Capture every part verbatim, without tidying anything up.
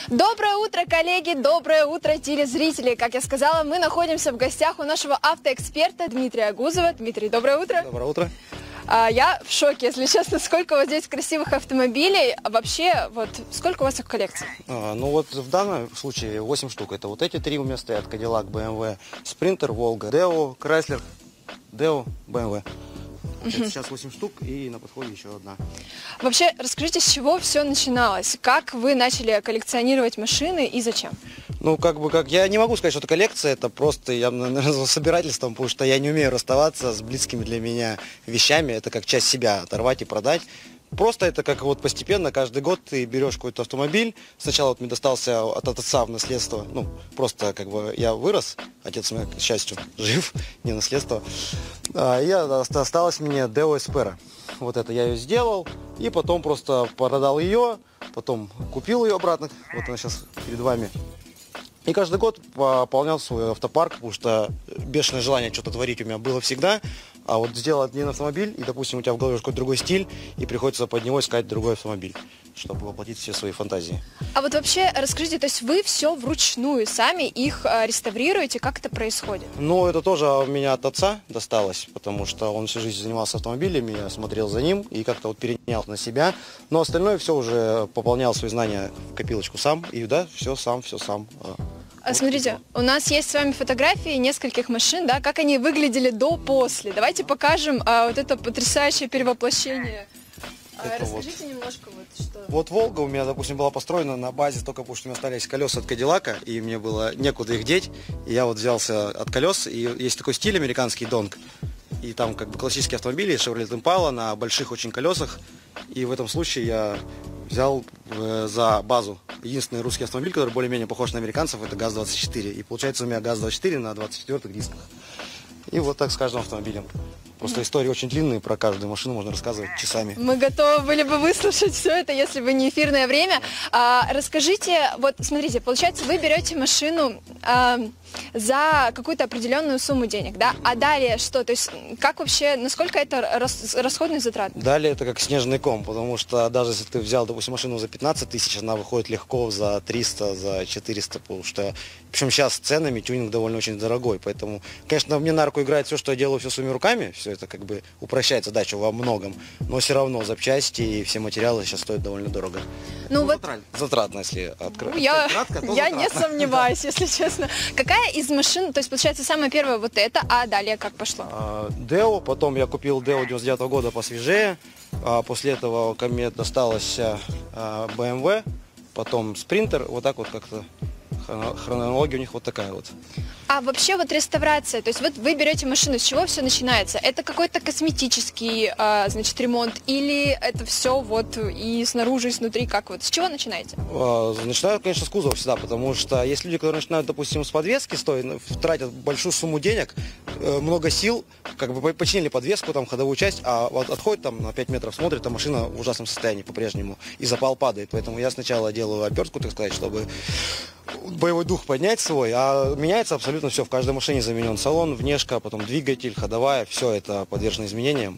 Доброе утро, коллеги, доброе утро, телезрители. Как я сказала, мы находимся в гостях у нашего автоэксперта Дмитрия Агузова. Дмитрий, доброе утро. Доброе утро. А, я в шоке, если честно, сколько у вас здесь красивых автомобилей. А вообще, вот сколько у вас их в коллекции? А, ну вот в данном случае восемь штук. Это вот эти три у меня стоят: Cadillac, бэ эм вэ, Sprinter, Volga, Deo, Chrysler, Deo, бэ эм вэ. Это сейчас восемь штук, и на подходе еще одна. Вообще, расскажите, с чего все начиналось? Как вы начали коллекционировать машины и зачем? Ну, как бы, как я не могу сказать, что это коллекция, это просто я наверное, собирательством, потому что я не умею расставаться с близкими для меня вещами. Это как часть себя оторвать и продать. Просто это как вот постепенно, каждый год ты берешь какой-то автомобиль. Сначала вот мне достался от отца в наследство. Ну, просто как бы я вырос, отец у меня, к счастью, жив, не наследство. А, и осталась мне Deo Espera. Вот это я ее сделал, и потом просто продал ее, потом купил ее обратно. Вот она сейчас перед вами. И каждый год пополнял свой автопарк, потому что бешеное желание что-то творить у меня было всегда. А вот сделать один автомобиль, и, допустим, у тебя в голове какой-то другой стиль, и приходится под него искать другой автомобиль, чтобы воплотить все свои фантазии. А вот вообще расскажите, то есть вы все вручную сами их э, реставрируете, как это происходит? Ну, это тоже у меня от отца досталось, потому что он всю жизнь занимался автомобилями, я смотрел за ним и как-то вот перенял на себя. Но остальное все уже пополнял свои знания в копилочку сам, и да, все сам, все сам. А смотрите, у нас есть с вами фотографии нескольких машин, да, как они выглядели до-после. Давайте покажем а, вот это потрясающее перевоплощение. А, расскажите вот немножко вот что. Вот Волга у меня, допустим, была построена на базе только потому, что у меня остались колеса от Кадиллака, и мне было некуда их деть. И я вот взялся от колес, и есть такой стиль американский донг. И там как бы классические автомобили, Chevrolet Impala на больших очень колесах. И в этом случае я взял э, за базу единственный русский автомобиль, который более-менее похож на американцев, это ГАЗ двадцать четыре. И получается у меня ГАЗ двадцать четыре на двадцать четвёртых дисках. И вот так с каждым автомобилем. Просто истории очень длинные, про каждую машину можно рассказывать часами. Мы готовы были бы выслушать все это, если бы не эфирное время. А, расскажите, вот смотрите, получается, вы берете машину а, за какую-то определенную сумму денег, да? А далее что? То есть как вообще, насколько это рас, расходный затрат? Далее это как снежный ком, потому что даже если ты взял, допустим, машину за пятнадцать тысяч, она выходит легко за триста, за четыреста, потому что, причем сейчас с ценами тюнинг довольно очень дорогой, поэтому, конечно, мне на руку играет все, что я делаю все своими руками, все это как бы упрощает задачу во многом, но все равно запчасти и все материалы сейчас стоят довольно дорого. Ну, ну вот затратно, затратно, если открыть. Ну, я кратко, я не сомневаюсь, если честно. Какая из машин, то есть получается самая первая вот эта, а далее как пошло? Deo, потом я купил Deo девяносто девятого года посвежее, а после этого ко мне досталась бэ эм вэ, потом Sprinter, вот так вот как-то хронология у них вот такая вот. А вообще вот реставрация, то есть вот вы берете машину, с чего все начинается? Это какой-то косметический, а, значит, ремонт или это все вот и снаружи, и снутри, как вот? С чего начинаете? А, начинают, конечно, с кузова всегда, потому что есть люди, которые начинают, допустим, с подвески, стоят, тратят большую сумму денег, много сил, как бы починили подвеску, там ходовую часть, а вот отходит там на пять метров, смотрит, а машина в ужасном состоянии по-прежнему, и запал падает. Поэтому я сначала делаю обертку, так сказать, чтобы боевой дух поднять свой, а меняется абсолютно все. В каждой машине заменен салон, внешка, потом двигатель, ходовая, все это подвержено изменениям.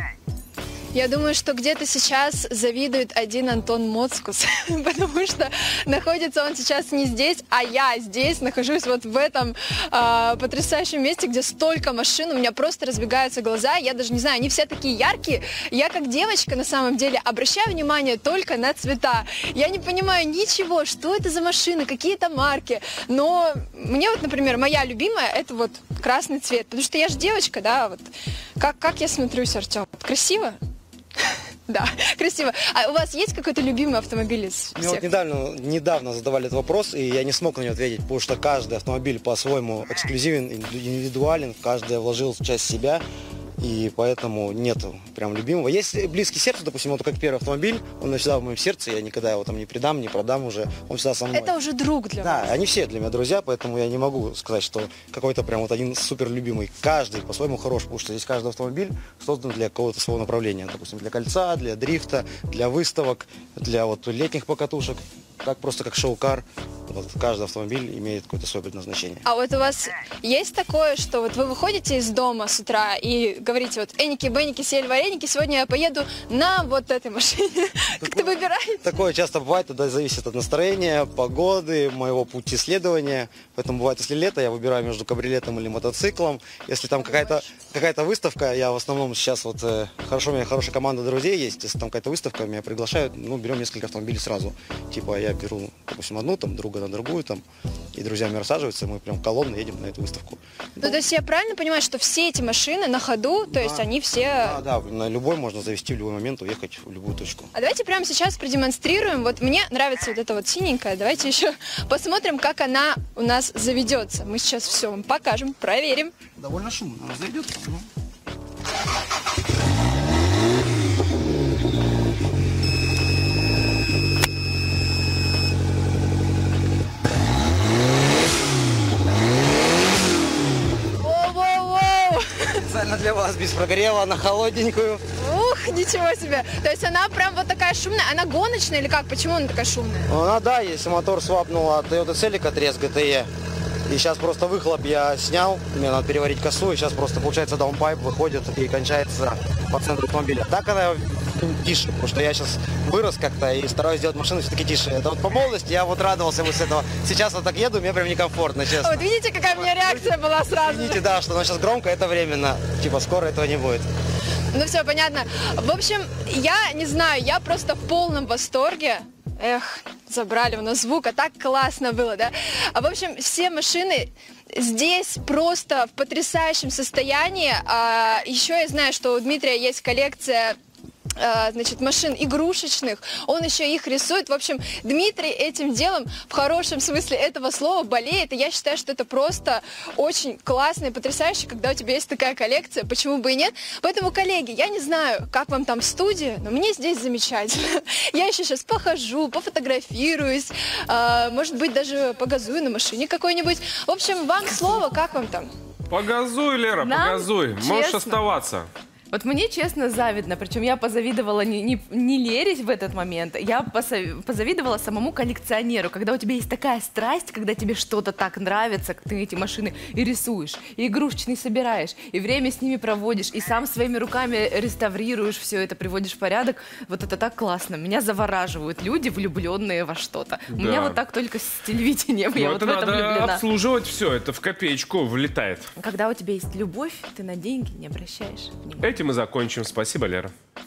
Я думаю, что где-то сейчас завидует один Антон Моцкус, потому что находится он сейчас не здесь, а я здесь, нахожусь вот в этом э, потрясающем месте, где столько машин, у меня просто разбегаются глаза, я даже не знаю, они все такие яркие. Я как девочка на самом деле обращаю внимание только на цвета. Я не понимаю ничего, что это за машины, какие это марки, но мне вот, например, моя любимая это вот красный цвет, потому что я же девочка, да, вот. Как, как я смотрюсь, Артем? Красиво? Да, красиво. А у вас есть какой-то любимый автомобиль из всех? Мне вот недавно, недавно задавали этот вопрос, и я не смог на него ответить, потому что каждый автомобиль по-своему эксклюзивен, индивидуален, каждый вложил часть себя. И поэтому нету прям любимого. Есть близкий сердцу, допустим, вот как первый автомобиль, он навсегда в моем сердце, я никогда его там не предам, не продам уже, он всегда со мной. Это уже друг для да, вас. Да, они все для меня друзья, поэтому я не могу сказать, что какой-то прям вот один супер любимый. Каждый по-своему хорош, потому что здесь каждый автомобиль создан для какого-то своего направления. Допустим, для кольца, для дрифта, для выставок, для вот летних покатушек, так просто как шоу-кар. Вот каждый автомобиль имеет какое-то свое предназначение. А вот у вас есть такое, что вот вы выходите из дома с утра и говорите, вот эники, беники, сели вареники, сегодня я поеду на вот этой машине. Как-то выбираете? Такое часто бывает, это зависит от настроения, погоды, моего пути следования. Поэтому бывает, если лето, я выбираю между кабриолетом или мотоциклом. Если там какая-то какая-то выставка, я в основном сейчас вот э, хорошо, у меня хорошая команда друзей есть. Если там какая-то выставка, меня приглашают, ну, берем несколько автомобилей сразу. Типа я беру, допустим, одну, там, друга на другую, там, и друзьями рассаживаются, мы прям колонны едем на эту выставку. Ну, то есть я правильно понимаю, что все эти машины на ходу, то есть Да. они все... Да, да, на любой можно завести в любой момент, уехать в любую точку. А давайте прямо сейчас продемонстрируем. Вот мне нравится вот эта вот синенькая. Давайте еще посмотрим, как она у нас заведется. Мы сейчас все вам покажем, проверим. Довольно шумно, она зайдет. Ну. Воу-воу-воу! Специально для вас, без прогрева, на холодненькую. Ух, ничего себе! То есть она прям вот такая шумная. Она гоночная или как? Почему она такая шумная? Ну, она, да, если мотор свапнул от Toyota Celica Трес джи ти и, и сейчас просто выхлоп я снял, мне надо переварить косу, и сейчас просто, получается, даунпайп выходит и кончается по центру автомобиля. Так она тише, потому что я сейчас вырос как-то и стараюсь сделать машину все-таки тише. Это вот по молодости я вот радовался вот с этого. Сейчас вот так еду, мне прям некомфортно, честно. Вот видите, какая у меня реакция была сразу? Видите, да, что она сейчас громко, это временно. Типа скоро этого не будет. Ну все, понятно. В общем, я не знаю, я просто в полном восторге. Эх, забрали у нас звук, а так классно было, да? А в общем, все машины здесь просто в потрясающем состоянии. А, еще я знаю, что у Дмитрия есть коллекция, а, значит, машин игрушечных. Он еще их рисует. В общем, Дмитрий этим делом в хорошем смысле этого слова болеет. И я считаю, что это просто очень классно и потрясающе, когда у тебя есть такая коллекция. Почему бы и нет? Поэтому, коллеги, я не знаю, как вам там в студии, но мне здесь замечательно. Я еще сейчас похожу, пофотографируюсь, а, может быть, даже погазую на машине какой-нибудь. В общем, вам слово, как вам там? Погазуй, Лера, Нам погазуй. Можешь честно. оставаться. Вот мне, честно, завидно. Причем я позавидовала не, не, не Лере в этот момент, я посо- позавидовала самому коллекционеру. Когда у тебя есть такая страсть, когда тебе что-то так нравится, как ты эти машины и рисуешь, и игрушечные собираешь, и время с ними проводишь, и сам своими руками реставрируешь все это, приводишь в порядок. Вот это так классно. Меня завораживают люди, влюбленные во что-то. У меня Да. вот так только с телевидением. Но Я вот это в этом надо влюблена. обслуживать все, это в копеечку влетает. Когда у тебя есть любовь, ты на деньги не обращаешь внимания. Этим мы закончим. Спасибо, Лера.